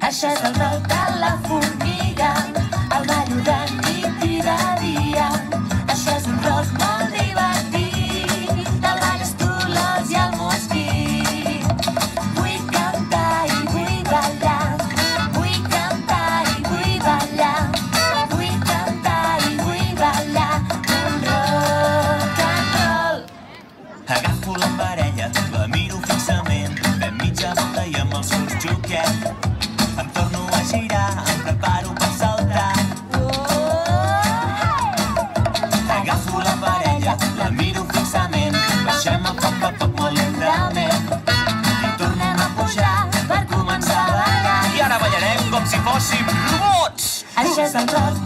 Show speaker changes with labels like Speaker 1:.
Speaker 1: Això és el rock de la formiga, el ballo de nit i de dia. Això és un rock molt divertit, el balles tu, l'os i el mosquit. Vull cantar i vull ballar, vull cantar i vull ballar, vull cantar i vull ballar un rock and roll.
Speaker 2: Agafo la parella, la miro fixament, fem mitja volta i amb els ulls joquem. Em torno a girar, em preparo per saltar. Agafo la parella, la miro fixament, baixem a poc molt lentament. I tornem a pujar per començar a ballar. I ara ballarem com si fóssim robots.
Speaker 1: Això és el rock